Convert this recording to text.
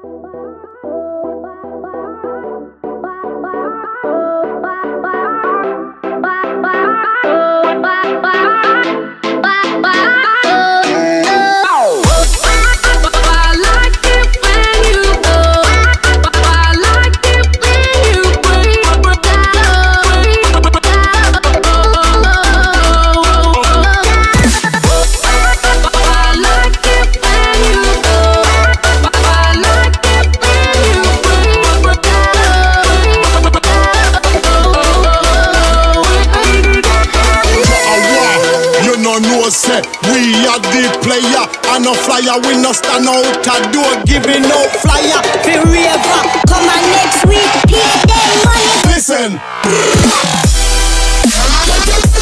Say we are the player, and no flyer, we no stand out a door giving out flyer. The river, come on next week, pay them money. Listen.